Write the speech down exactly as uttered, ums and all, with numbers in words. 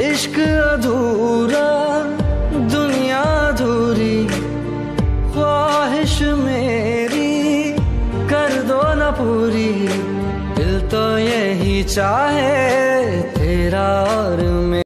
इश्क अधूरा दुनिया अधूरी, ख्वाहिश मेरी कर दो न पूरी। दिल तो यही चाहे तेरा और